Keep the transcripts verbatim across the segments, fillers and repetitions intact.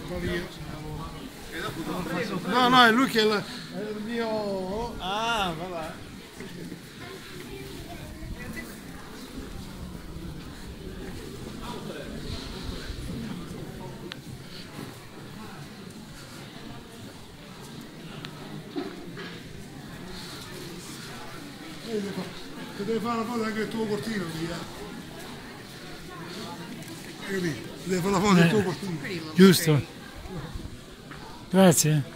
No, no, è lui che è, la, è il mio... Ah, vabbè. Ti devi fare la foto anche il tuo cortino lì, eh. Hai capito? Ti devi fare la foto del tuo cortino. Giusto. Grazie.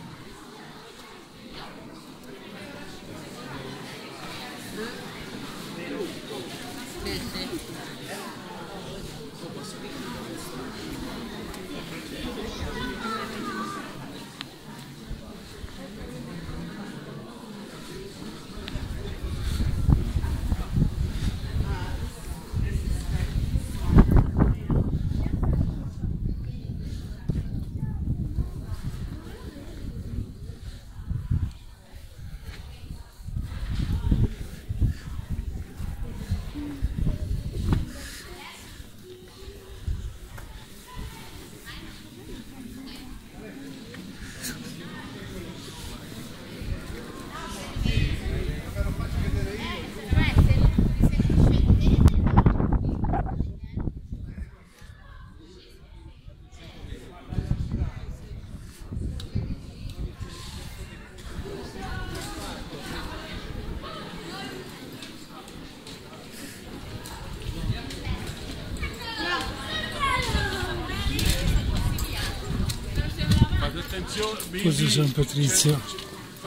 Così San Patrizio.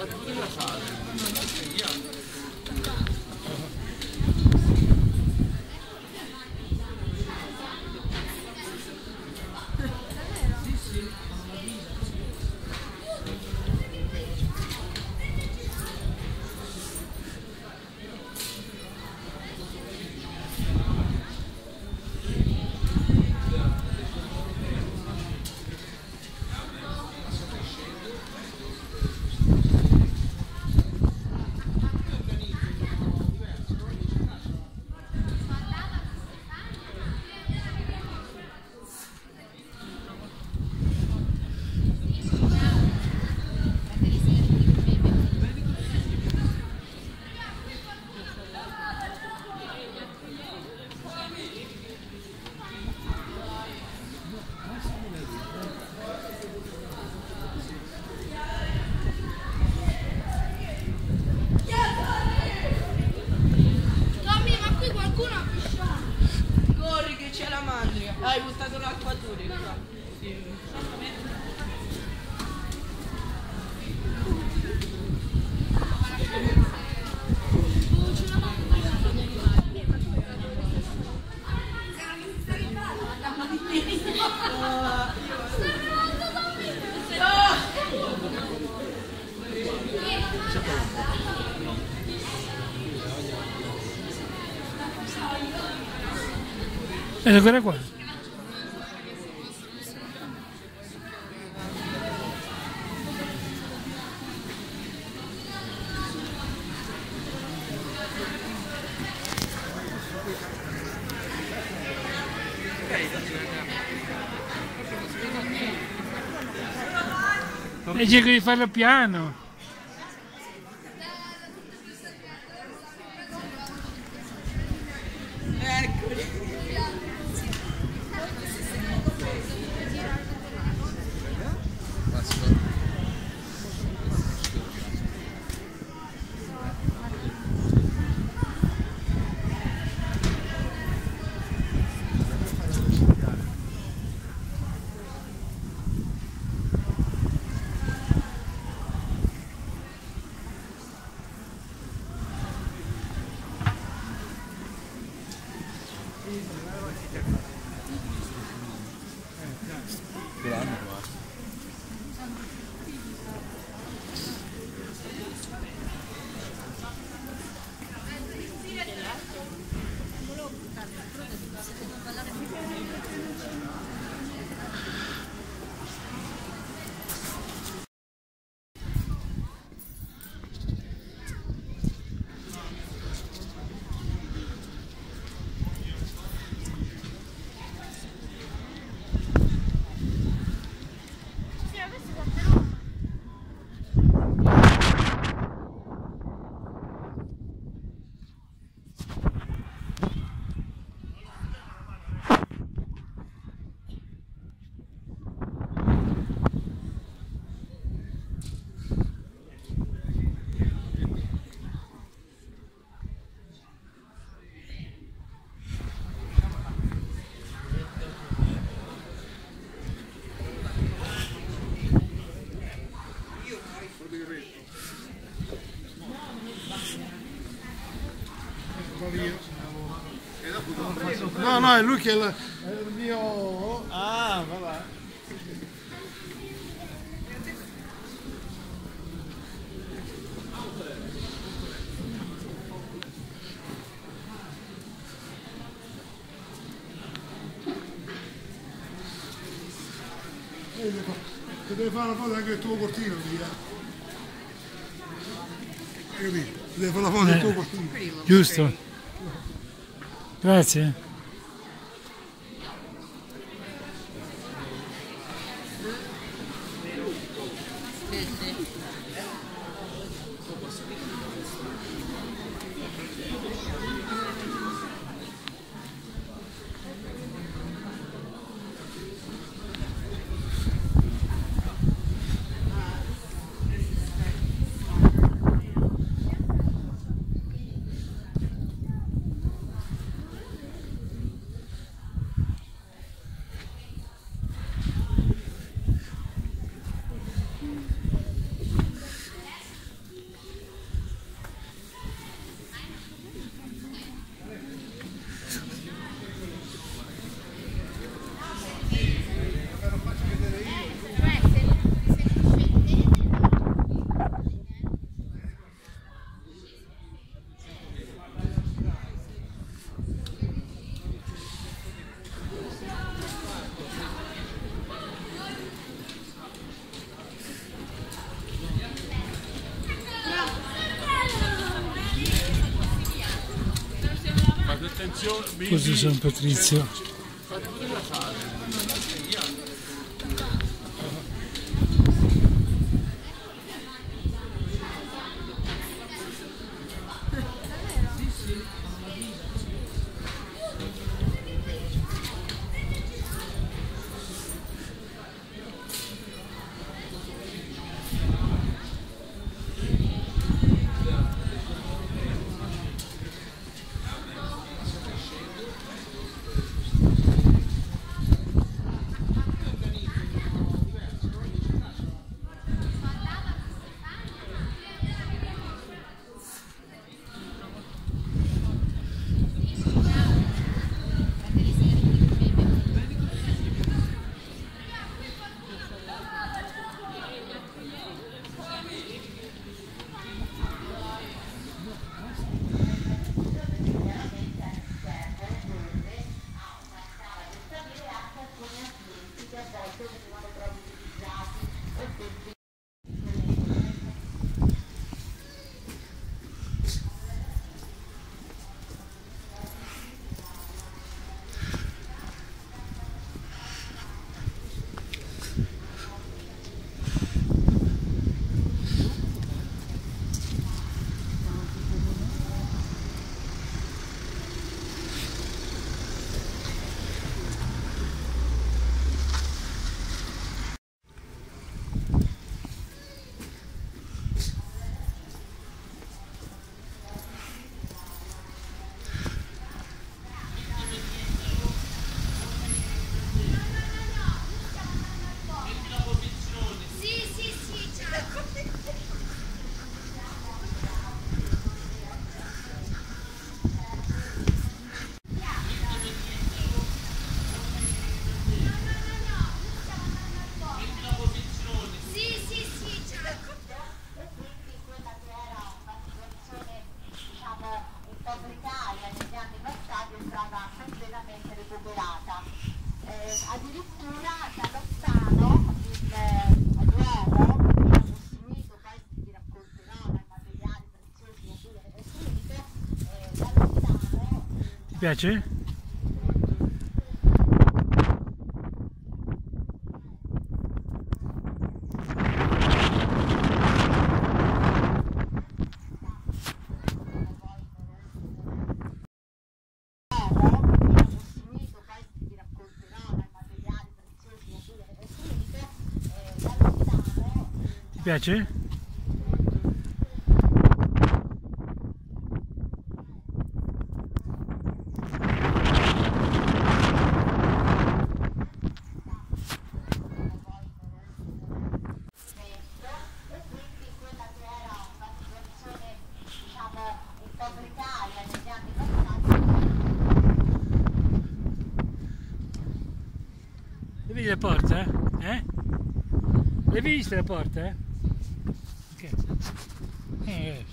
Hai buttato l'acqua tu, sì. E guarda qua. E cerco di farlo piano. no, è lui che è il, è il mio... Ah, vabbè. Ti deve fare una foto anche del tuo cortino, via. Hai capito? Ti deve fare una foto del tuo cortino. Giusto. Grazie. Questo è San Patrizio. Ti piace? Ti piace? le porte? Eh? Le hai viste le porte? Ok. Eh,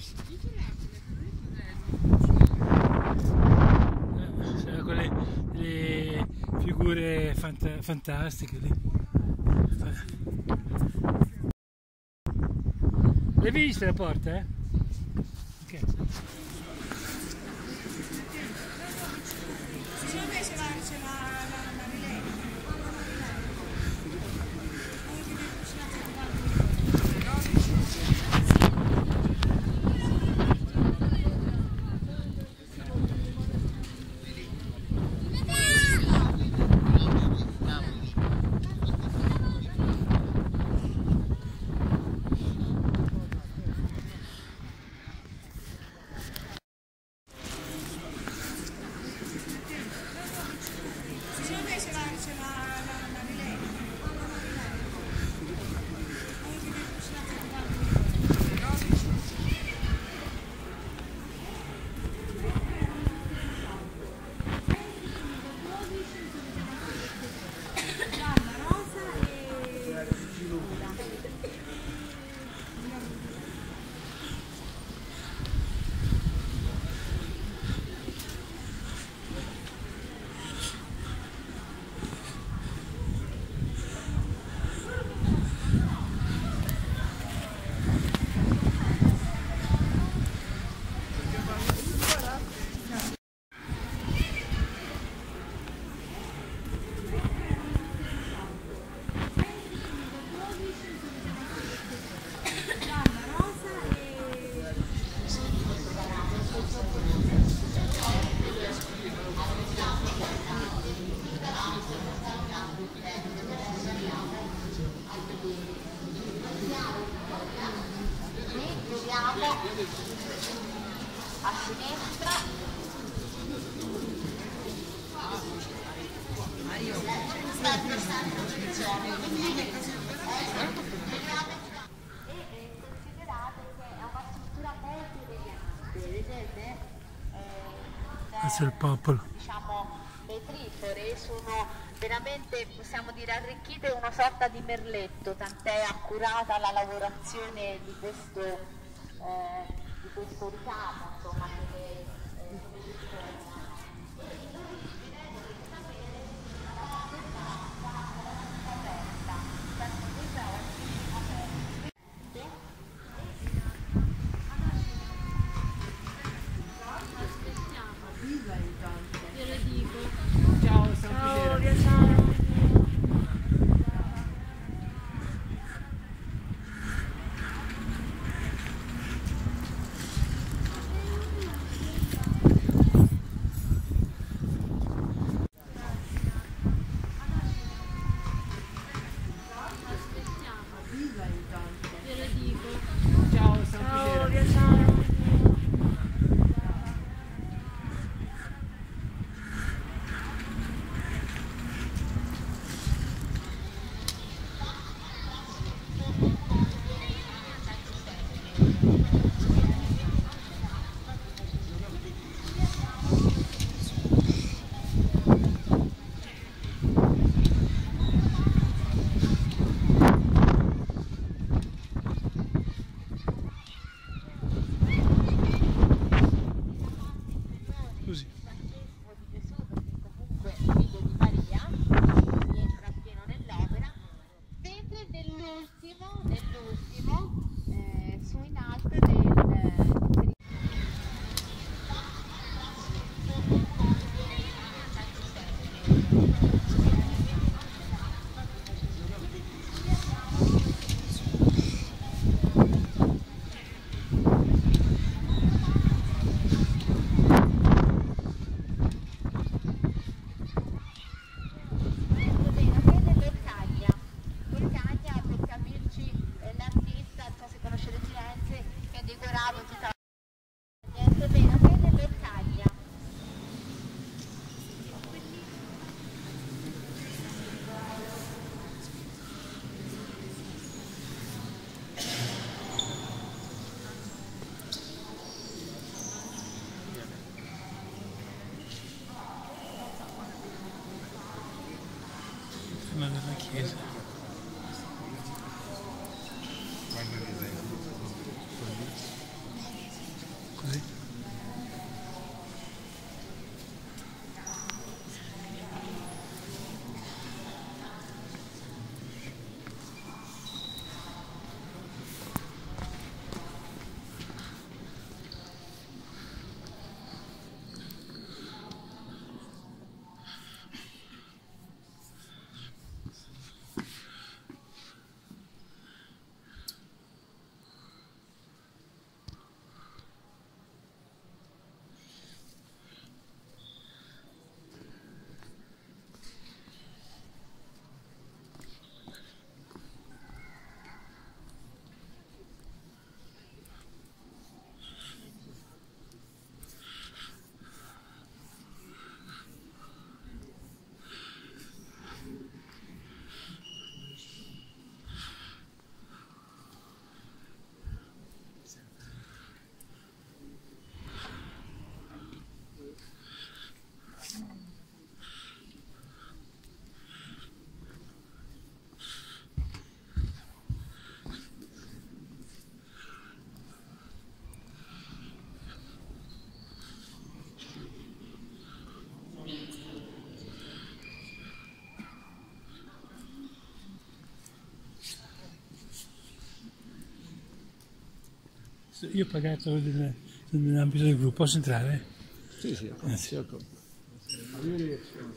sono quelle le figure fant fantastiche lì. Le hai viste le porte? Ok. Secondo me c'è la, c'è la, la, la relay. Secondo me c'è la, c'è la, la, la relay. A sinistra. E considerate che è una struttura molto elegante, vedete? Questo è il popolo. Diciamo, le trifore sono veramente, possiamo dire, arricchite una sorta di merletto, tant'è accurata la lavorazione di questo, eh, di questo ricamo, insomma, che le, eh, come dicevo. Così. Di Gesù, perché comunque figlio di Maria, rientra pieno nell'opera, mentre nell'ultimo, nell'ultimo, eh, su in alto del Nella chiesa. Così. Io ho pagato nell'ambito del gruppo, posso entrare? Sì, sì, Grazie. Arrivederci.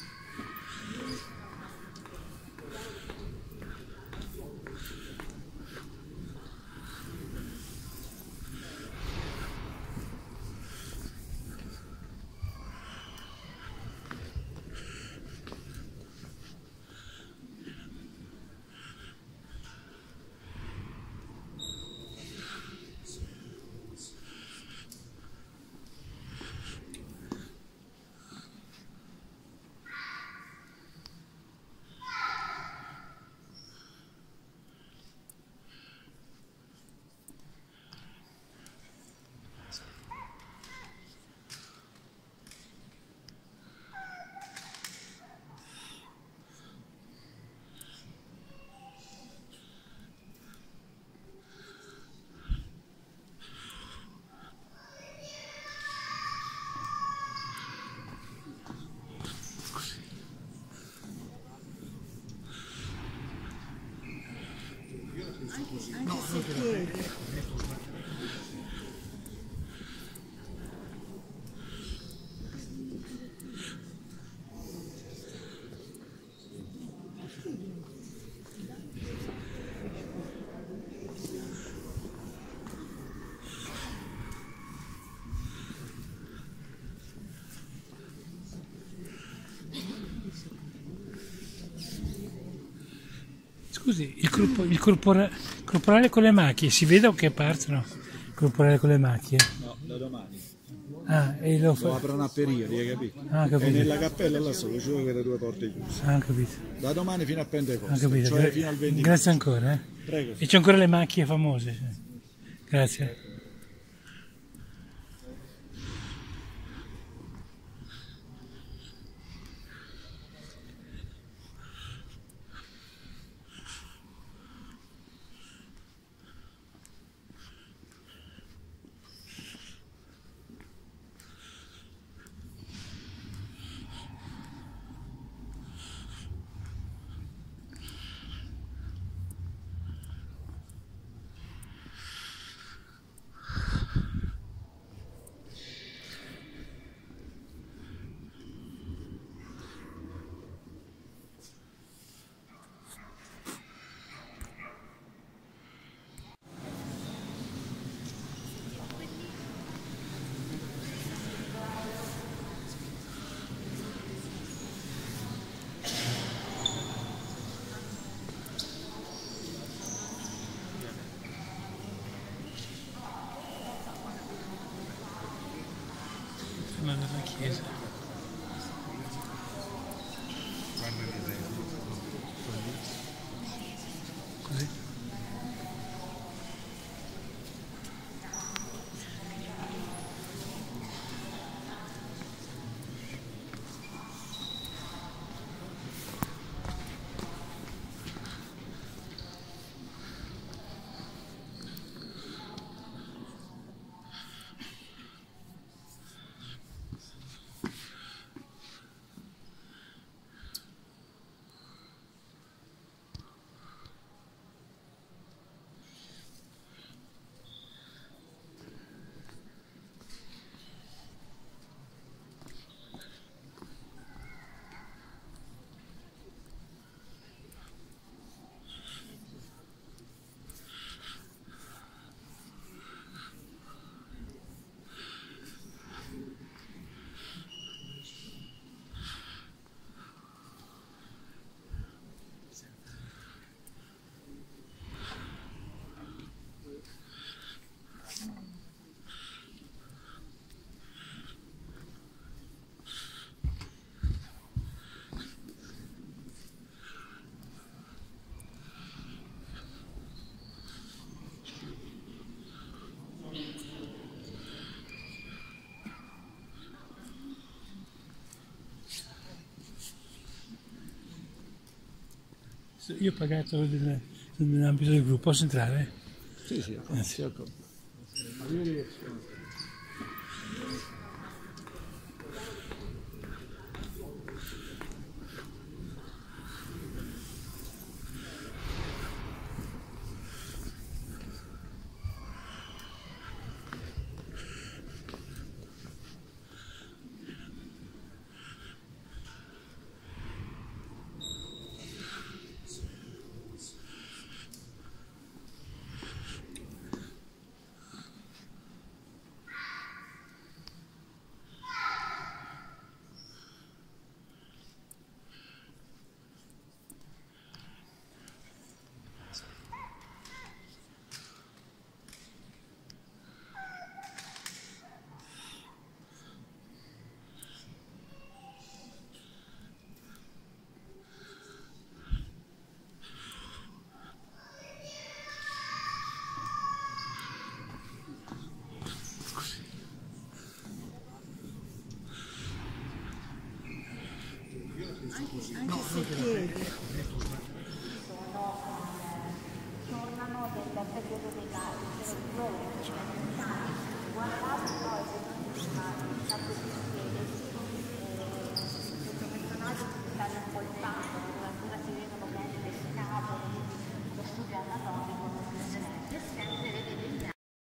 Anche se chiedi. Scusi, il, corpo, il corpora, corporale con le macchie, si vede o che partono? Il corporale con le macchie? No, da domani. Ah, e lo Lo fa... aprono a periodi, hai capito? Ah, E capito. nella cappella là solo ci sono quelle due porte chiuse. Ah, capito. Da domani fino a Ah, Pentecoste, capito. cioè fino al venti. Grazie ancora, eh. Prego. E c'è ancora le macchie famose. Grazie. Ma della chiesa. Così. Io ho pagato del- nell'ambito del gruppo, posso entrare? Sì, sì, Grazie. Arrivederci. tornano del periodo della guardate poi se non è stato di piede questo personaggio si stanno incolpando, addirittura si vedono bene le scapole, lo studio anatomico non si estendere degli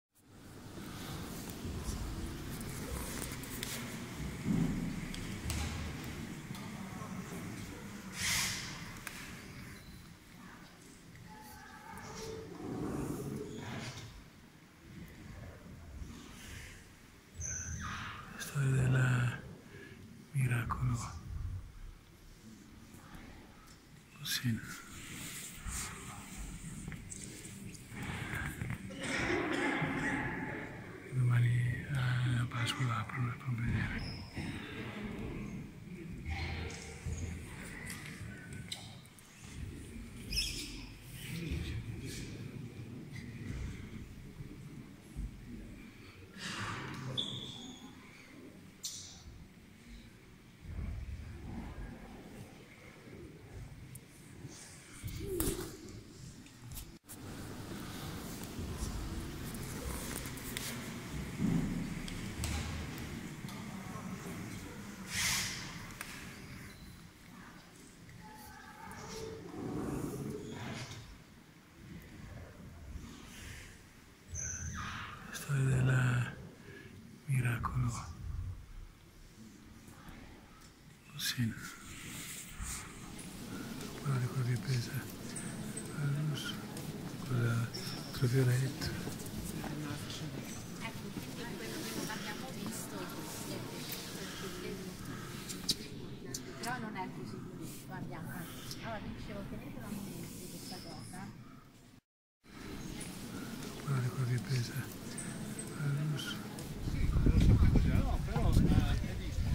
Storia del miracolo. Sì. Domani a Pasqua aprono le provvedere. Storia del miracolo. Sì. Guarda di quello che pesa. La luce, quella ultravioletto. ecco, quindi quello che non abbiamo visto però non è così, guardiamo, allora dicevo tenetela a mente questa cosa. Guarda di quello che pesa. La luce. No, però è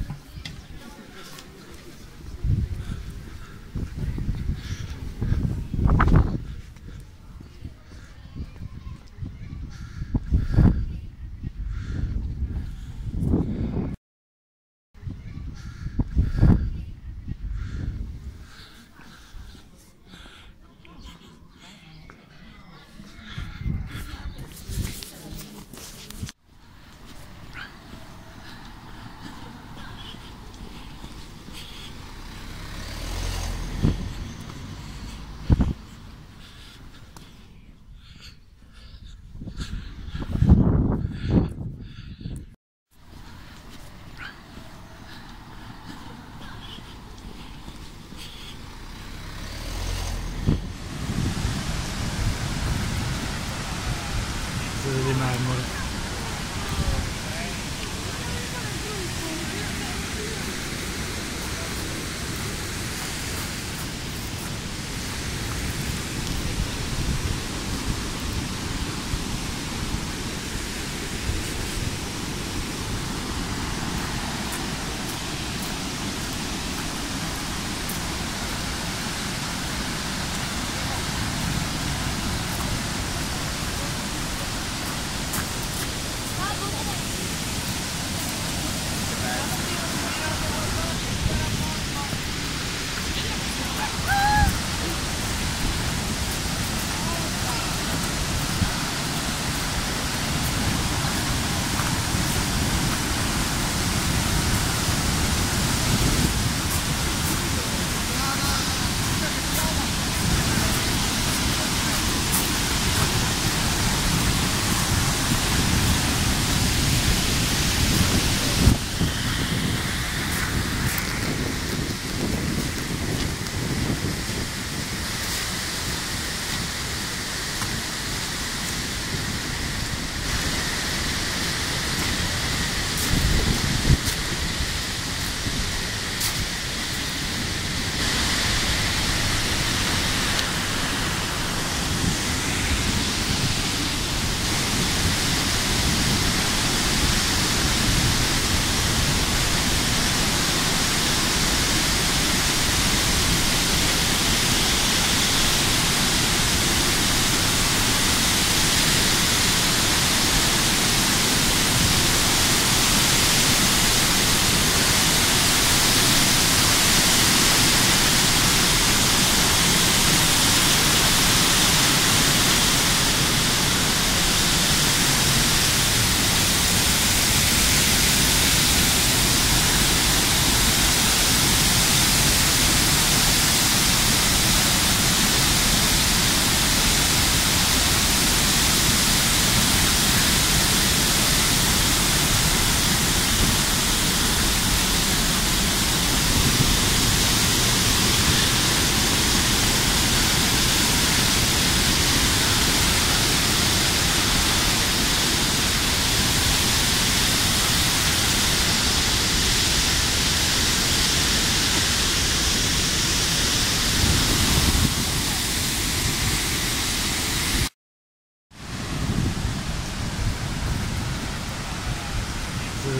Di marmoro.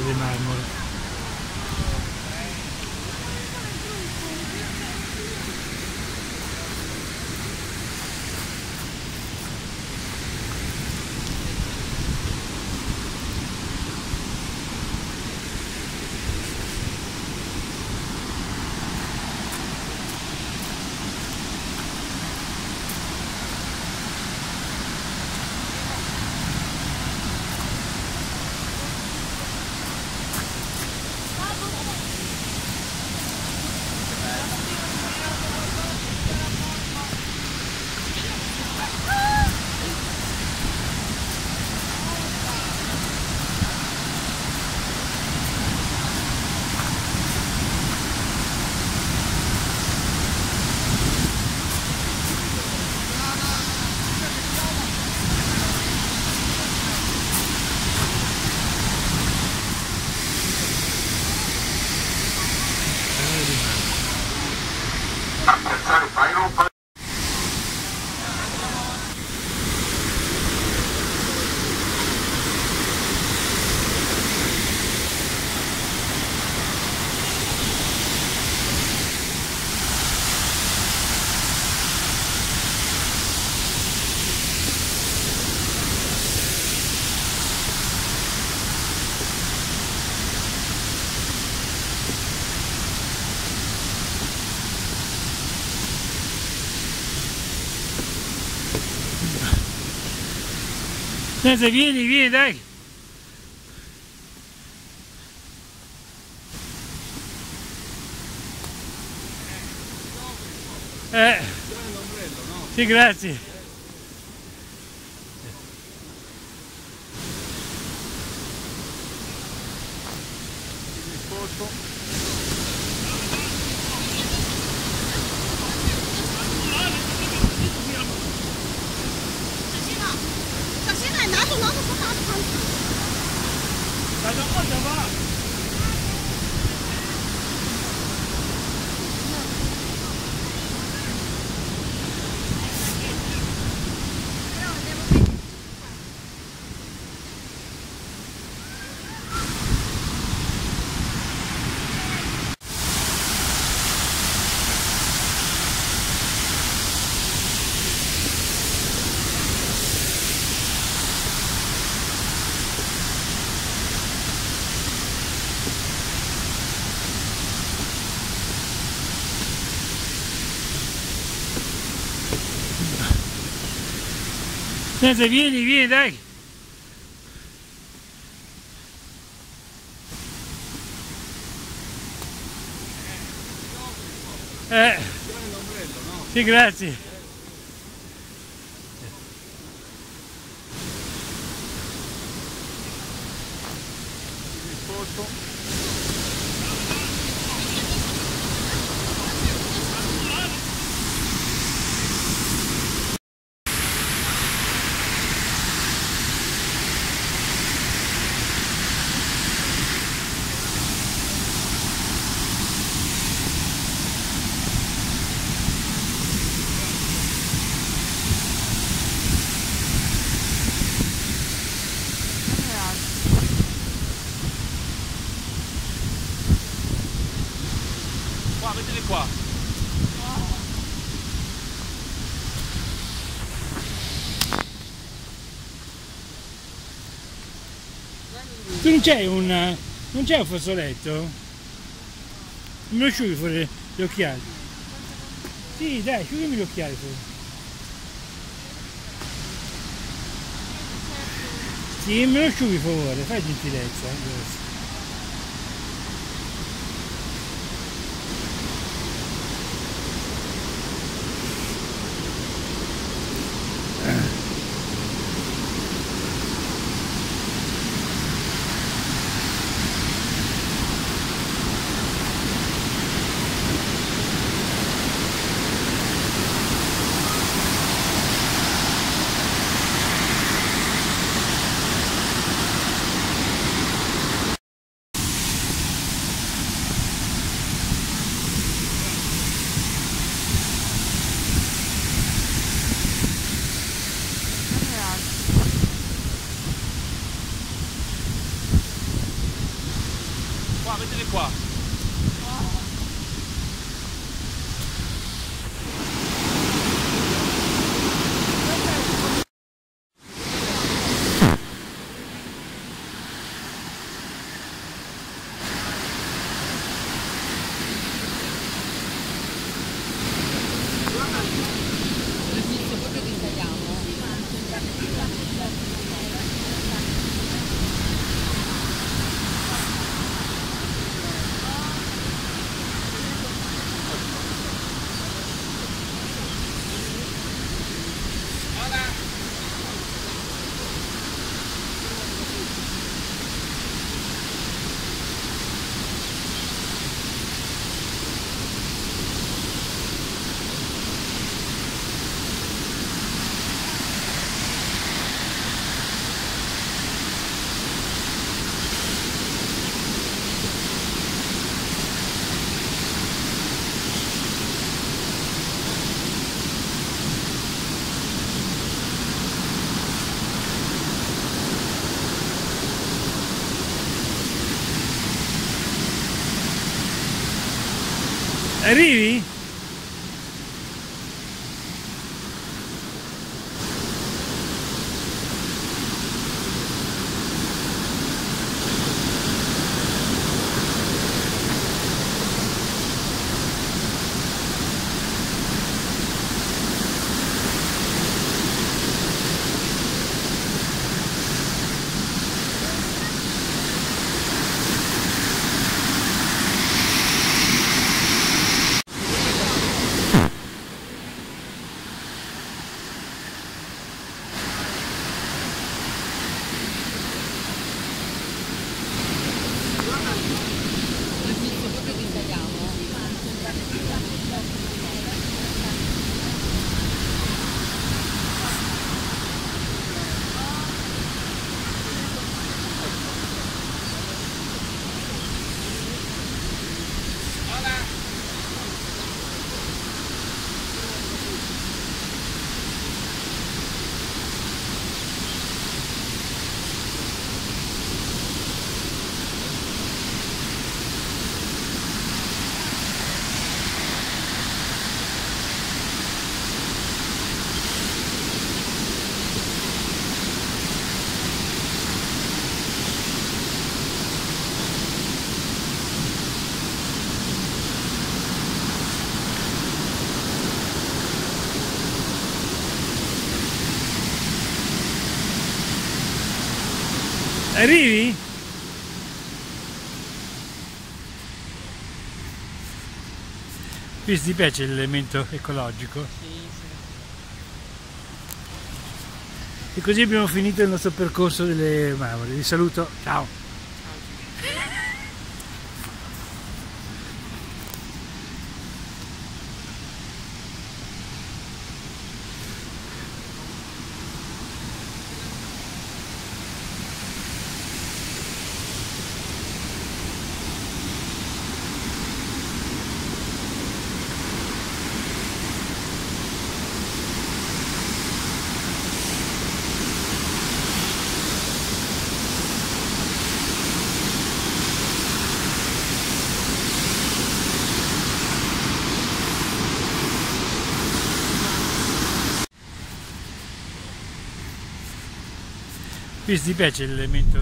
di marmoro. Senza, vieni, vieni, dai! Eh, sì, grazie. Senza, vieni, vieni, dai! Eh, sì, grazie. Qua, mettili qua. Tu non c'hai un... non c'è un fazzoletto? Me lo asciughi fuori gli occhiali? Sì, dai, asciugami gli occhiali fuori. Sì, me lo asciughi per favore, fai gentilezza. Eh, mettili qua. Arrivi? Arrivi? Qui ti piace l'elemento ecologico? Sì, sì. E così abbiamo finito il nostro percorso delle Marmore. Vi saluto, ciao! Qui ti piace l'elemento?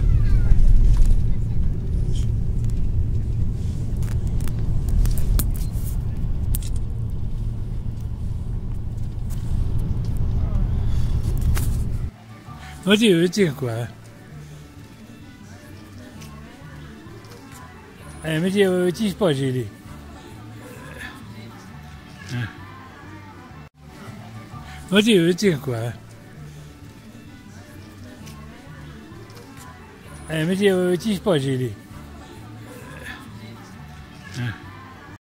Oddio, vedi qua. Eh, metti, ti spogi lì. Eh. Oddio, vedi qua. Eh, metti, ti spogi lì. Eh.